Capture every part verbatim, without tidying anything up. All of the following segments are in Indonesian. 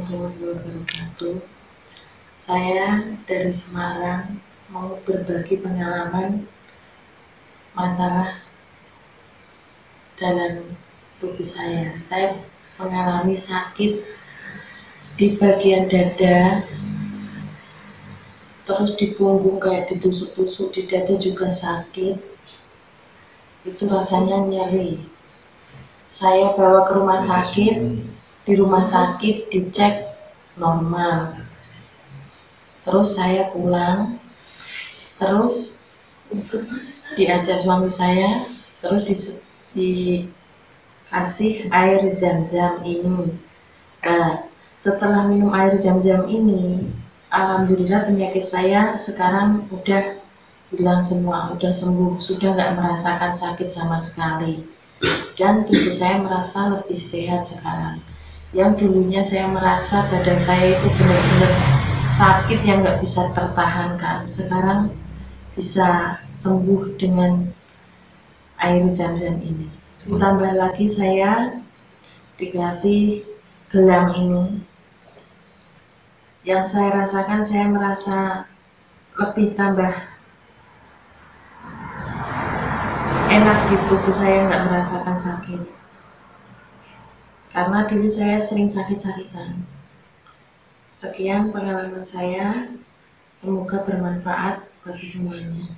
warahmatullahi wabarakatuh. Saya dari Semarang mau berbagi pengalaman masalah dalam tubuh saya. Saya mengalami sakit di bagian dada, terus di punggung kayak ditusuk-tusuk, di dada juga sakit. Itu rasanya nyeri. Saya bawa ke rumah sakit, di rumah sakit dicek normal. Terus saya pulang, terus diajak suami saya, terus di, dikasih air zam-zam ini. Nah, setelah minum air zam-zam ini, alhamdulillah penyakit saya sekarang udah hilang semua, udah sembuh, sudah nggak merasakan sakit sama sekali. Dan tubuh saya merasa lebih sehat sekarang. Yang dulunya saya merasa badan saya itu benar-benar sakit yang nggak bisa tertahankan, sekarang bisa sembuh dengan air zam-zam ini. Ditambah lagi saya dikasih gelang ini. Yang saya rasakan, saya merasa lebih tambah enak di tubuh saya, nggak merasakan sakit. Karena dulu saya sering sakit-sakitan. Sekian pengalaman saya, semoga bermanfaat bagi semuanya.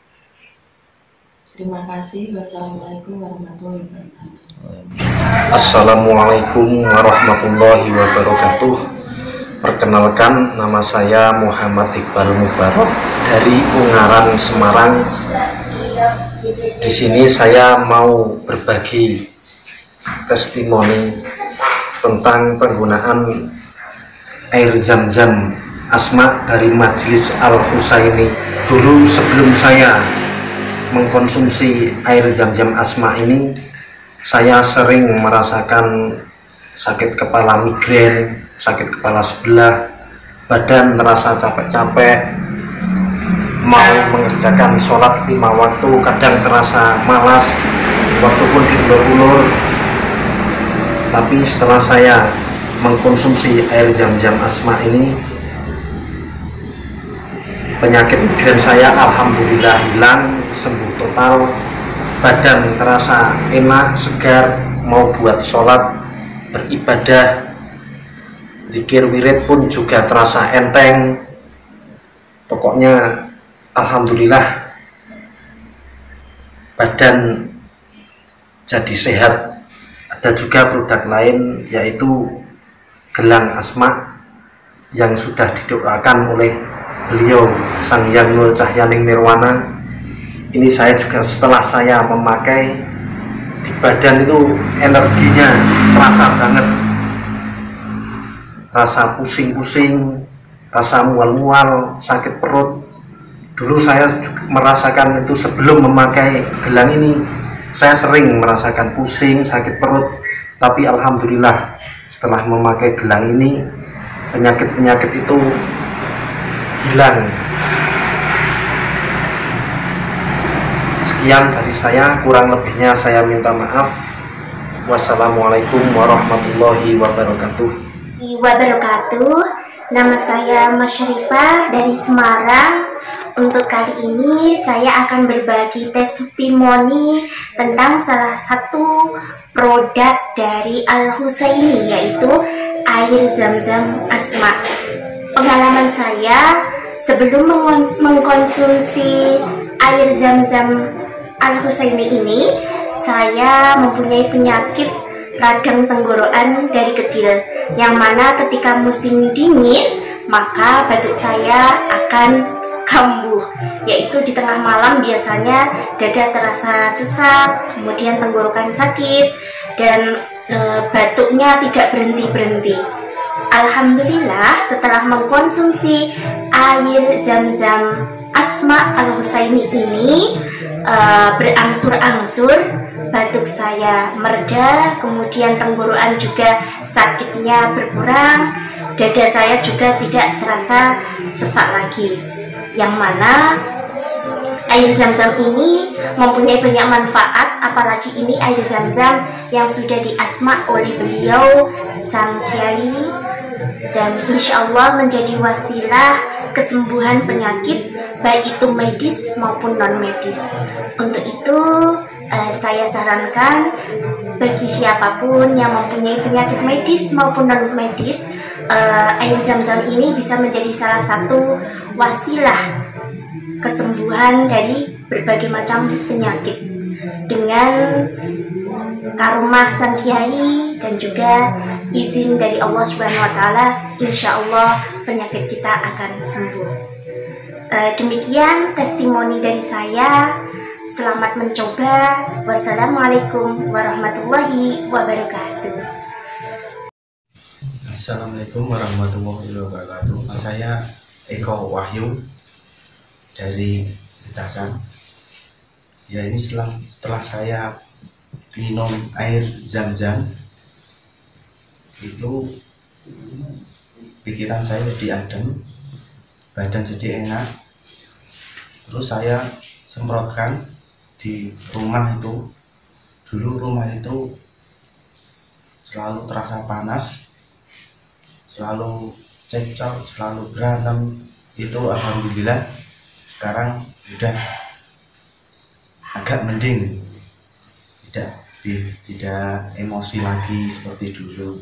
Terima kasih. Wassalamualaikum warahmatullahi wabarakatuh. Assalamualaikum warahmatullahi wabarakatuh. Perkenalkan, nama saya Muhammad Iqbal Mubarak dari Ungaran, Semarang. Di sini saya mau berbagi testimoni tentang penggunaan air zam-zam Asma dari Majelis Al-Husaini. Dulu sebelum saya mengkonsumsi air zam-zam Asma ini, saya sering merasakan sakit kepala migrain, sakit kepala sebelah, badan terasa capek-capek, mau mengerjakan sholat lima waktu kadang terasa malas, waktu pun diulur-ulur. Tapi setelah saya mengkonsumsi air zam-zam Asma ini, penyakit migrain saya alhamdulillah hilang, sembuh total, badan terasa enak, segar, mau buat sholat, beribadah, zikir wirid pun juga terasa enteng. Pokoknya alhamdulillah badan jadi sehat. Ada juga produk lain, yaitu gelang Asma yang sudah didoakan oleh beliau Sang Hyang Nur Cahyaning Nirwana. Ini saya juga setelah saya memakai, di badan itu energinya terasa banget, rasa pusing-pusing, rasa mual-mual, sakit perut. Dulu saya juga merasakan itu sebelum memakai gelang ini. Saya sering merasakan pusing, sakit perut, tapi alhamdulillah setelah memakai gelang ini, penyakit-penyakit itu hilang. Sekian dari saya, kurang lebihnya saya minta maaf. Wassalamualaikum warahmatullahi wabarakatuh. Wabarakatuh. Nama saya Masyarifah dari Semarang. Untuk kali ini saya akan berbagi testimoni tentang salah satu produk dari Al-Husaini, yaitu air zam-zam Asma. Pengalaman saya sebelum mengkonsumsi air zam-zam Al-Husaini ini, saya mempunyai penyakit radang tenggorokan dari kecil, yang mana ketika musim dingin maka batuk saya akan kambuh, yaitu di tengah malam biasanya dada terasa sesak, kemudian tenggorokan sakit, dan e, batuknya tidak berhenti-berhenti. Alhamdulillah setelah mengkonsumsi air zam-zam Asma Al-Husaini ini, e, berangsur-angsur batuk saya mereda, kemudian tenggorokan juga sakitnya berkurang, dada saya juga tidak terasa sesak lagi. Yang mana air zam-zam ini mempunyai banyak manfaat, apalagi ini air zam-zam yang sudah diasma oleh beliau Sang Kiai dan insya Allah menjadi wasilah kesembuhan penyakit baik itu medis maupun non medis. Untuk itu eh, saya sarankan bagi siapapun yang mempunyai penyakit medis maupun non medis, eh, air zam-zam ini bisa menjadi salah satu wasilah kesembuhan dari berbagai macam penyakit. Dengan karomah sang kiai dan juga izin dari Allah Subhanahu wa taala, insya Allah penyakit kita akan sembuh. E, demikian testimoni dari saya. Selamat mencoba. Wassalamualaikum warahmatullahi wabarakatuh. Assalamualaikum warahmatullahi wabarakatuh. Saya Eko Wahyu dari Petasan. Ya, ini setelah, setelah saya minum air zam-zam itu pikiran saya jadi adem, badan jadi enak. Terus saya semprotkan di rumah itu. Dulu rumah itu selalu terasa panas, selalu cekcok, selalu berantem. Itu alhamdulillah sekarang udah agak mending, tidak tidak emosi lagi seperti dulu.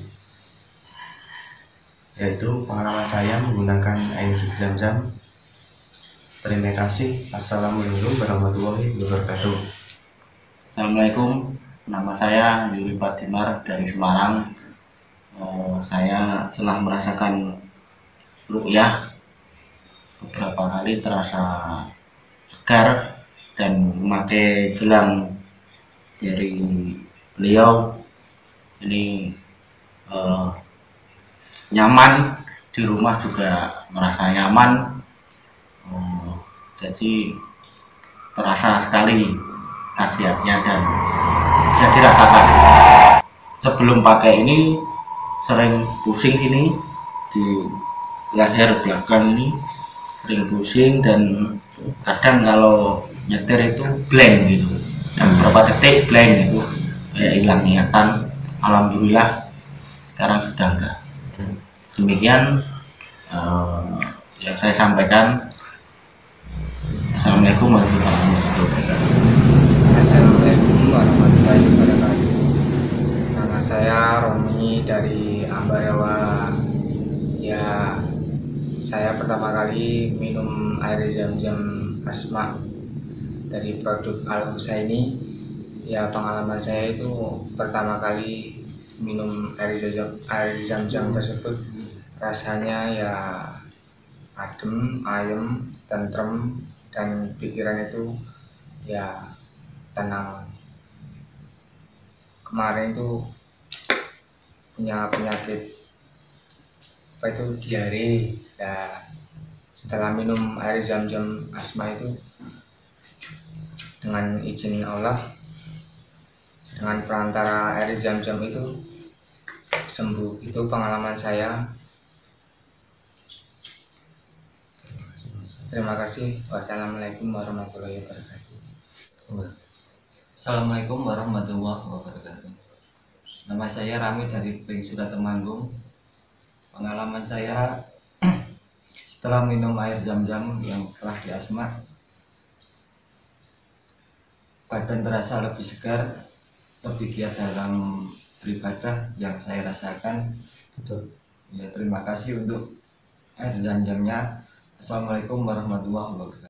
Yaitu pengalaman saya menggunakan air zam-zam. Terima kasih. Assalamualaikum warahmatullahi wabarakatuh. Assalamualaikum, nama saya Yuli Fatimar dari Semarang. Eh, saya telah merasakan ruqyah beberapa kali, terasa segar dan memakai gelang dari beliau ini eh, nyaman, di rumah juga merasa nyaman. eh, jadi terasa sekali khasiatnya dan bisa dirasakan. Sebelum pakai ini sering pusing sini di leher belakang ini, sering pusing dan kadang kalau nyetir itu blank gitu, dan beberapa detik blank gitu, kayak hilang ingatan. Alhamdulillah sekarang sudah enggak. Demikian uh, yang saya sampaikan. Assalamualaikum warahmatullahi wabarakatuh. Assalamualaikum warahmatullahi wabarakatuh. Nama saya Romi dari Ambarela. Ya, saya pertama kali minum air zam-zam Asma dari produk Al Husaini. Ya, pengalaman saya itu pertama kali minum air zam-zam air zam-zam tersebut, rasanya ya adem, ayem, tentrem, dan pikiran itu ya tenang. Kemarin itu punya penyakit apa itu diare. Nah, setelah minum air zam-zam Asma itu, dengan izin Allah, dengan perantara air zam-zam itu sembuh. Itu pengalaman saya. Terima kasih. Wassalamualaikum warahmatullahi wabarakatuh. Assalamualaikum warahmatullahi wabarakatuh. Nama saya Rami dari Peng Surat Temanggung. Pengalaman saya setelah minum air zam-zam yang telah di Asma, badan terasa lebih segar, lebih giat dalam beribadah yang saya rasakan. Ya, terima kasih untuk air zam-zamnya. Assalamualaikum warahmatullahi wabarakatuh.